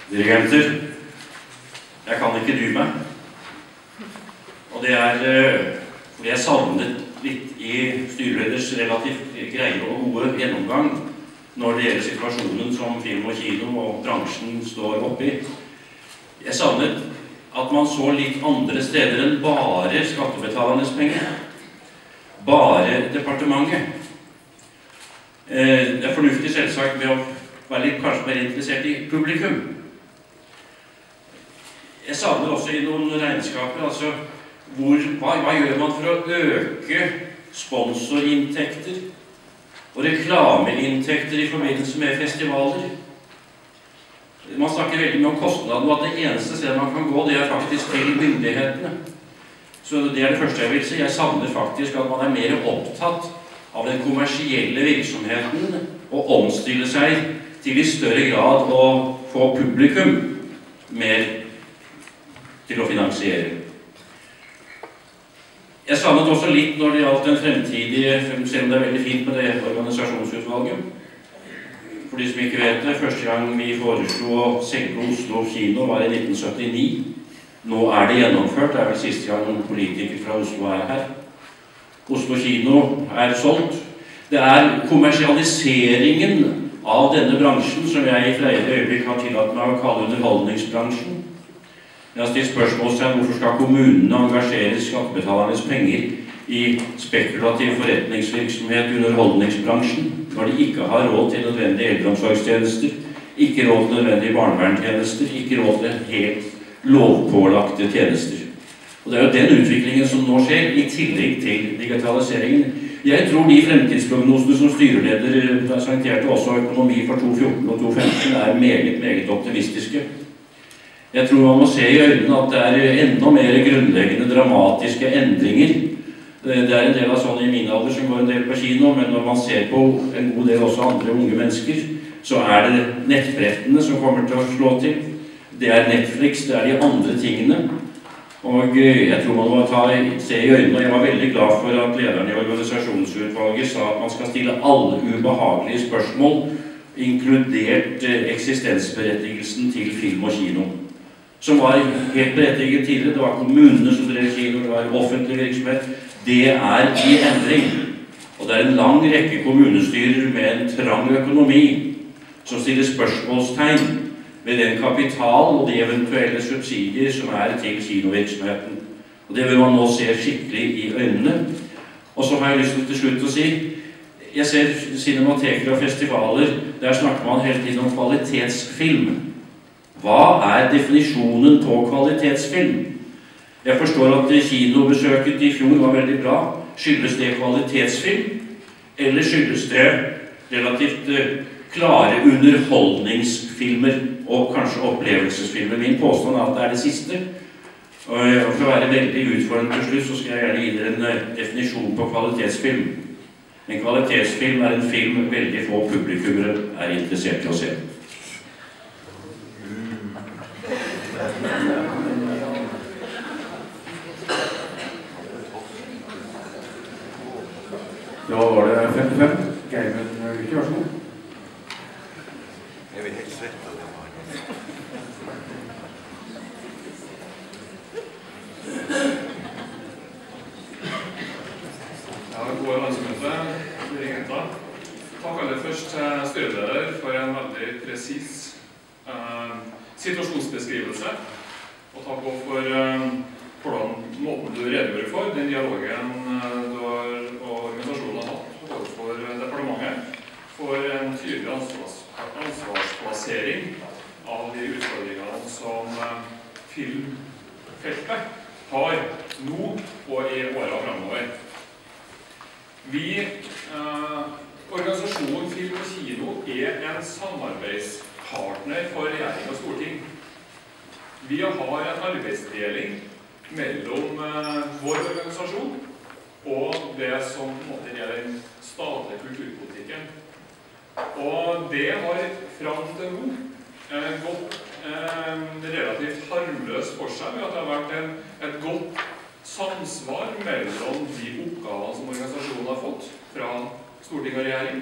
dirigenter. Jeg kan ikke dy meg. Og det fordi jeg savnet litt i styreleders relativt greie og gode gjennomgang når det gjelder situasjonen som film og kino og bransjen står oppi. Jeg savnet at man så litt andre steder enn bare skattebetalernes penger. Bare departementet. Det fornuftig selvsagt med å være litt kanskje mer interessert i publikum. Jeg savner også i noen regnskaper, altså hva gjør man for å øke sponsorinntekter og reklameinntekter i forbindelse med festivaler? Man snakker veldig mye om kostnaden, og at det eneste stedet man kan gå, det faktisk til myndighetene. Så det det første jeg vil si. Jeg savner faktisk at man mer opptatt av den kommersielle virksomheten og omstille seg til i større grad å få publikum mer til å finansiere. Jeg savnet også litt når det gjaldt den fremtidige, selv om det veldig fint med det organisasjonsutvalget. For de som ikke vet det, første gang vi foreslo å selge Oslo kino var i 1979. Nå det gjennomført, det vel siste gang noen politikere fra Oslo her. Oslo kino solgt. Det kommersialiseringen av denne bransjen som jeg i flere øyeblikk har tillatt meg å kalle underholdningsbransjen. Jeg har stilt spørsmålstegn hvorfor skal kommunene engasjere skattebetalernes penger i spekulativ forretningsvirksomhet i underholdningsbransjen, når de ikke har råd til nødvendige eldreomsorgstjenester, ikke råd til nødvendige barnevernstjenester, ikke råd til helt lovpålagte tjenester. Og det jo den utviklingen som nå skjer, i tillegg til digitaliseringen. Jeg tror de fremtidsprognosene som styreleder presenterte også økonomi for 2014 og 2015 meget, meget optimistiske. Jeg tror man må se i øynene at det enda mer grunnleggende dramatiske endringer. Det en del av sånn i min alder som går en del på kino, men når man ser på en god del også andre unge mennesker, så det nettbrettene som kommer til å slå til. Det Netflix, det de andre tingene. Og jeg tror man må se i øynene, og jeg var veldig glad for at lederen i organisasjonsutvalget sa at man skal stille alle ubehagelige spørsmål, inkludert eksistensberettigelsen til film og kino. Som var helt berettiget tidligere. Det var kommunene som drev kino, det var offentlig virksomhet. Det i endring. Og det en lang rekke kommunestyrer med en trang økonomi som stiller spørsmålstegn ved den kapital og de eventuelle subsidier som til kinovirksomheten. Og det vil man nå se skikkelig i øynene. Og så har jeg lyst til slutt å si, jeg ser cinemateker og festivaler, der snakker man hele tiden om kvalitetsfilm. Hva definisjonen på kvalitetsfilm? Jeg forstår at kinobesøket i fjor var veldig bra. Skyldes det kvalitetsfilm? Eller skyldes det relativt klare underholdningsfilmer og kanskje opplevelsesfilmer? Min påstand det det siste. Og for å være veldig utfordrende til slutt, så skal jeg gjerne gi dere en definisjon på kvalitetsfilm. En kvalitetsfilm en film veldig få publikummere interessert i å se. Da var det 55. Geimen, ikke vær så god. Jeg vil helt svette det. Gode landsmøte, dirigenter. Takk aller først til styreleder for en veldig presis situasjonsbeskrivelse. Og takk også for måten du redegjør for, den dialogen du og organisasjonen har hatt overfor departementet, for en tydelig ansvarsplassering av de utfordringene som filmfeltet har nå og i årene fremover. Organisasjonen Film og Kino en samarbeidspartner for regjering og storting. Vi har en arbeidsdeling mellom vår organisasjon og det som på en måte den statlige kulturpolitikken. Og det har fram til nå gått relativt harmløst for seg ved at det har vært et godt samsvar mellom de oppgavene som organisasjonen har fått fra storting og regjering.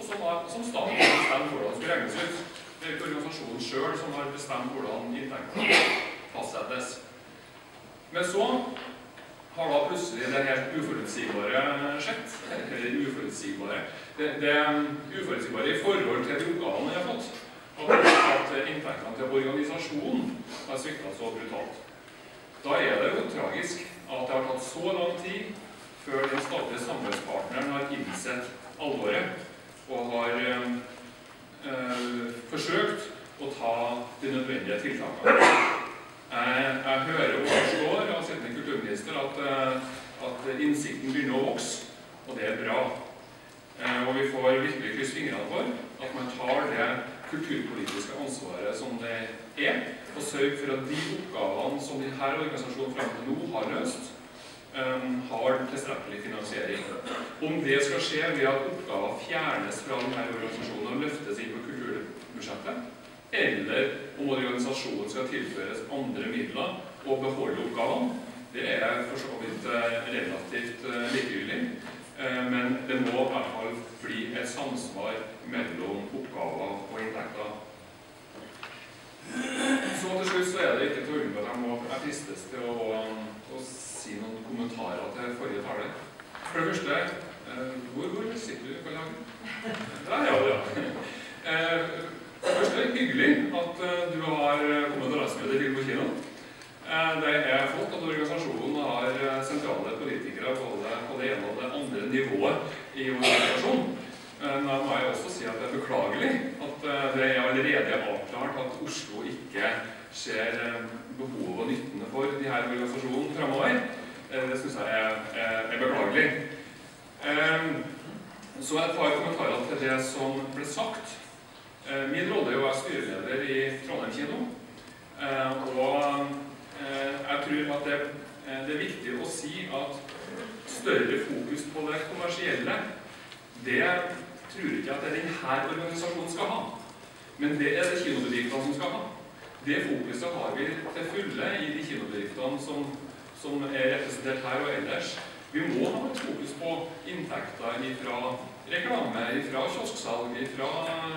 som staten har bestemt hvordan skal regnes ut. Det er ikke organisasjonen selv som har bestemt hvordan inntektene fastsettes. Men så har da plutselig det helt uforutsigbare skjedd. Eller uforutsigbare. Det uforutsigbare i forhold til de oppgavene jeg har fått. Og at inntektene til organisasjonen har sviktet så brutalt. Da er det jo tragisk at det har tatt så lang tid før den statlige samarbeidspartneren har innsett alvoret og har forsøkt å ta de nødvendige tiltakene. Jeg hører og forstår av sittende kulturminister at innsikten begynner å vokse, og det er bra. Og vi får virkelig krysse fingrene for at man tar det kulturpolitiske ansvaret som det er, og sørge for at de oppgavene som denne organisasjonen frem til nå har løst, har tilstrekkelig finansiering. Om det skal skje ved at oppgaver fjernes fra denne organisasjonen og løftes inn på kulturbudsjettet, eller om organisasjonen skal tilføres andre midler og beholde oppgavene, det er for så vidt relativt likegyldig. Men det må i hvert fall bli et samsvar mellom oppgaver og inntekter. Så til slutt så er det ikke til å unngå at jeg fristes til å si noen kommentarer til forrige tale. For det første, hvor sitter du, Karl Hagen? Der, ja. For det første, hyggelig at du har kommet til landsmøtet til på kino. Det er flott at organisasjonen har sentrale politikere både på det ene og det andre nivået i organisasjonen. Men da må jeg også si at det er beklagelig at det er allerede avklart at Oslo ikke ser behovet og nyttene for de her organisasjonene fremover. Det synes jeg er beklagelig. Så et par kommentarer til det som ble sagt. Min rolle er å være styreleder i Trondheim kino, og jeg tror at det er viktig å si at større fokus på det kommersielle, det tror ikke at det er denne organisasjonen skal ha. Men det er det kinobedriftene som skal ha. Det fokuset har vi til fulle i de kinobedriftene som er representert her og ellers. Vi må ha et fokus på inntekter fra reklame, fra kiosksalg, fra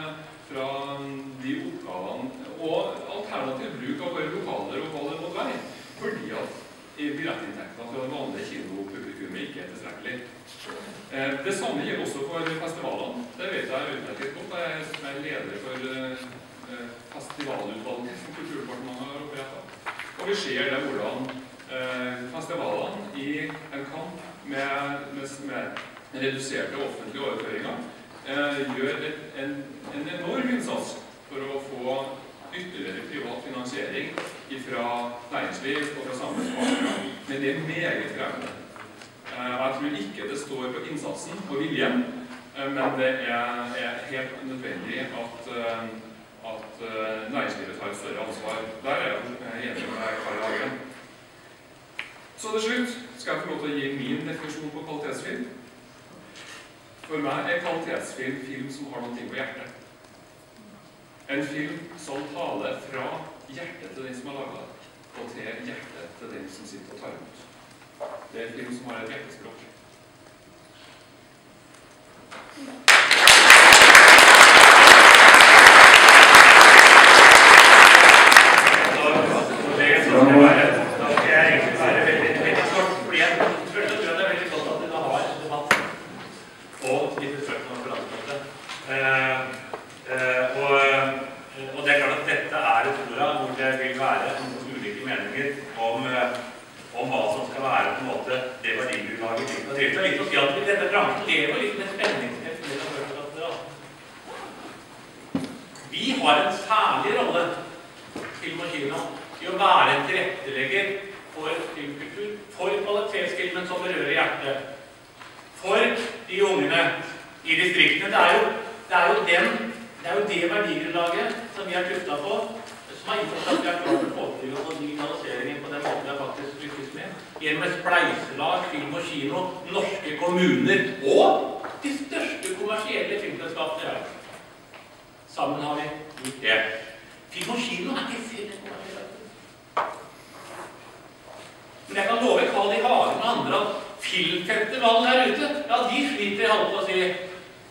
de oppgavene og alternativ bruk av våre lokaler og hva det må være, fordi at billettinntektene fra det vanlige kinopublikummet ikke er tilstrekkelig. Det samme gjelder også for festivalene. Det vet jeg utmerket godt. Jeg er leder for festivalutvalget som Kulturdepartementet har opprettet. Og vi ser det hvordan festivalene i en kamp med reduserte offentlige overføringer gjør en enorm innsats for å få ytterligere privat finansiering fra næringsliv og fra samfunnspartnere. Men det er meget krevende. Jeg tror ikke det står på innsatsen og viljen, men det er helt nødvendig at næringslivet tar et større ansvar. Der er jeg enig med Karl Hagen. Så til slutt skal jeg få lov til å gi min definisjon på kvalitetsfilm. For meg er kvalitetsfilm film som har noe på hjertet. En film som taler fra hjertet til den som har laget det, og til hjertet til den som sitter og tar imot. Det er en film som har et hjertespråk.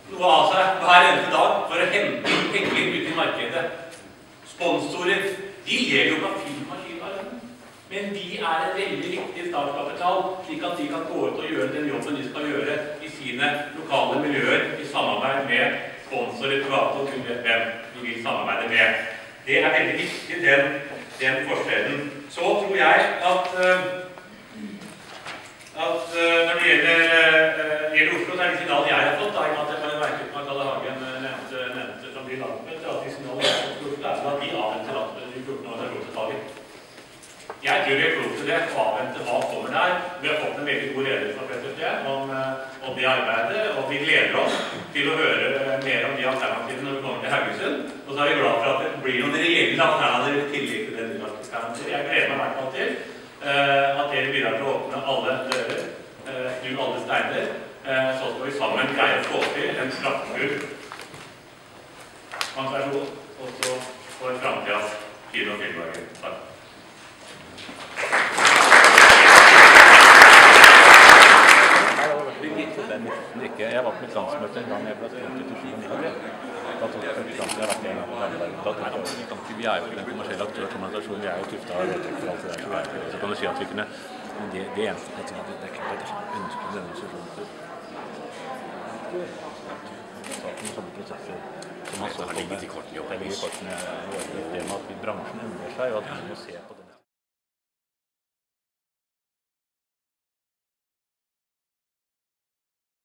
noe av seg hver eneste dag for å hente penger ut i markedet. Sponsorer, de lever jo ikke av filmmaskiner, men de er en veldig viktig startkapital, slik at de kan gå ut og gjøre den jobben de skal gjøre i sine lokale miljøer, i samarbeid med sponsorer, private og kun vet hvem de vil samarbeide med. Det er veldig viktig, den forskjellen. Så tror jeg at når det gjelder Oslo, så er det signal jeg har fått, da, at jeg bare merket meg Kalle Hagen nevnte som blir landsmøte, at de signaler jeg har fått Oslo, er at de avventer landsmøte i 14 organisasjonsdagen. Jeg tror vi er klokt til det, å avvente hva kommer der. Vi har fått en veldig god ledelse fra PST om det arbeidet, og vi gleder oss til å høre mer om de alternativene når vi kommer til Haugesund. Og så er vi glad for at det blir noen reelle alternativer i tillegg til den utgangsgarantien. Jeg gleder meg i hvert fall til at dere bidrar til å åpne alle dører, snu alle steiner, så skal vi sammen greie å få til en kraftfull organisasjon også for fremtidens kino- og filmdager. Takk. Jeg var på mitt landsmøte en gang jeg ble spurt til 2009. Da tok jeg første gang jeg har vært en gang. Vi er jo ikke den kommersielle aktør som organisasjon, vi er jo tuftet av rødtrekk for alt det der. Så kan du si at vi kunne, men det eneste det er klart at jeg ønsker denne organisasjonen til staten og sånne prosesser som man så kommer. Det ligger i kortene. Det med at bransjen endrer seg, og at vi må se på det.